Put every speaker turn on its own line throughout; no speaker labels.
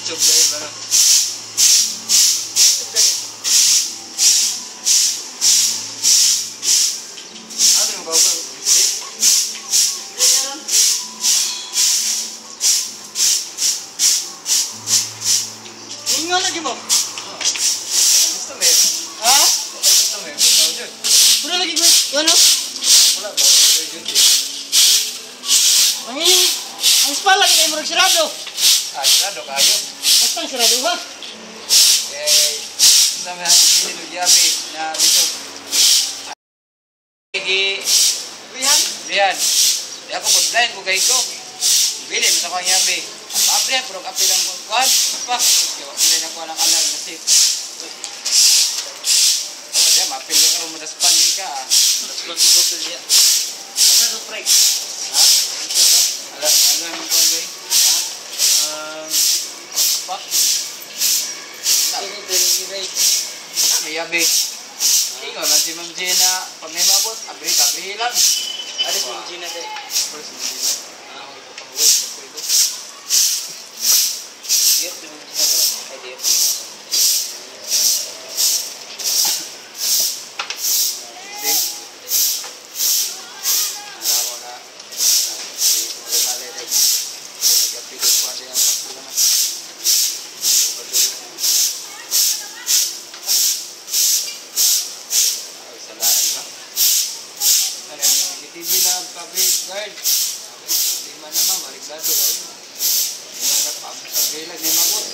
YouTube dahil ba na? Ano yung bago?
Ingat lagi mo.
Gusto mo yun?
Ha?
Gusto mo yun? Ano yun?
Pura lagi ko. Ano?
Wala ba? Wala yun eh.
Ang spa lagi kayo murag sirado.
Sirado kayo.
Basta ang sirado ha?
Sa mga hindi nagyabi na dito. Bihan? Bihan. Di ako mag-blind ko kayo ko. Bilin sa kong yabi. Apa-apri pero kapi lang kuhan. Pa. Hindi na ko lang alam kasi. Oh, dia mapil ka ro mo daspan ni ka. Daspan ko ko dia. Ano to break? Ha? Ala mo ko bay. Ha? Pa. Ini dari bay. May yabi. Ingon man si Ma'am Gina pag may mabot, abri lang. Ada si Ma'am Gina day. First Ma'am Gina. TV na public guard. Lima naman, marigado kayo. Lima na public lang, lima po.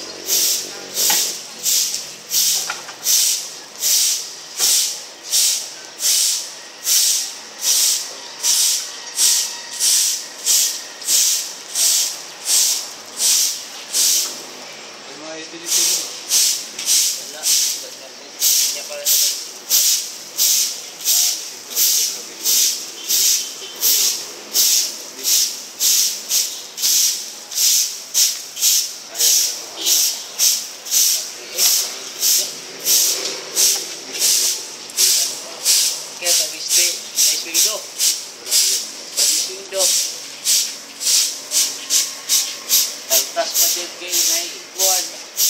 Yung mga utility mo? Wala. Hindi pala sa Taltas pa din kayo na ikuan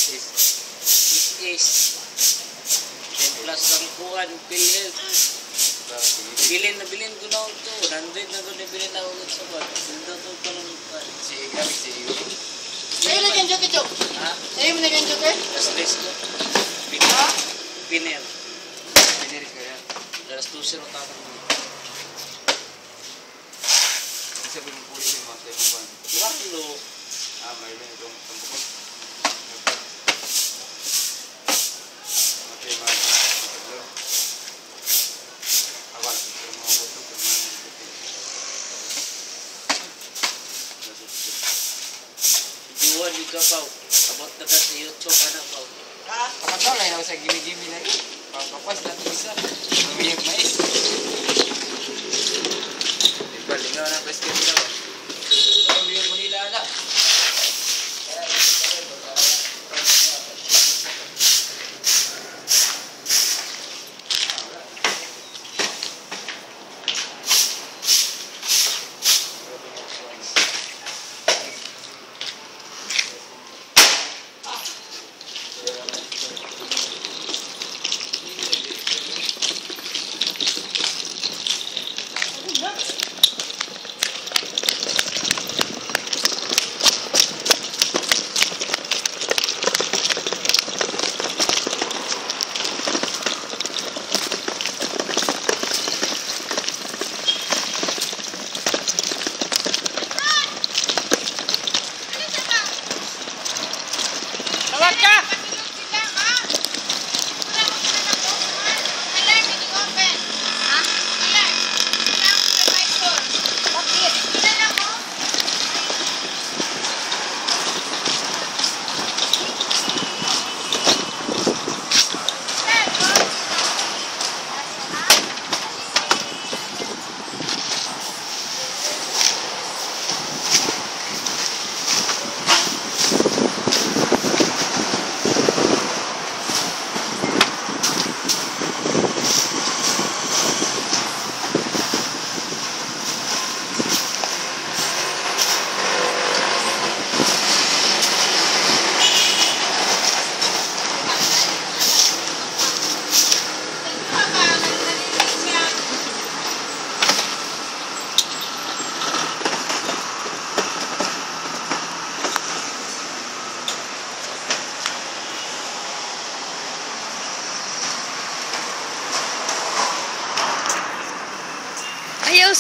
is 10 plus ang kuan pilin bilin ko na ito 100 na ito bilin na ulit sa kuan ito ito lang si Gabi si
Sa'yo na dyan joke ito.
Ha?
Sa'yo mo na dyan joke eh?
Stress ko Piner ko yan Daras 2-0 tapos mo sabi mong pulis yung mga sa ibang ban Marlo may lang itong tambukon okay mga awal pero mga boto pero mga idiwan yung kapaw abot na ka sa YouTube anak paw pagkakaw lang ako sa gimi-gimi na yun pagkapas natin isa mamiyag mais lingaw na basket nila ba? Ay, biyog mo nila anak.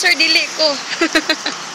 sir, dili ko.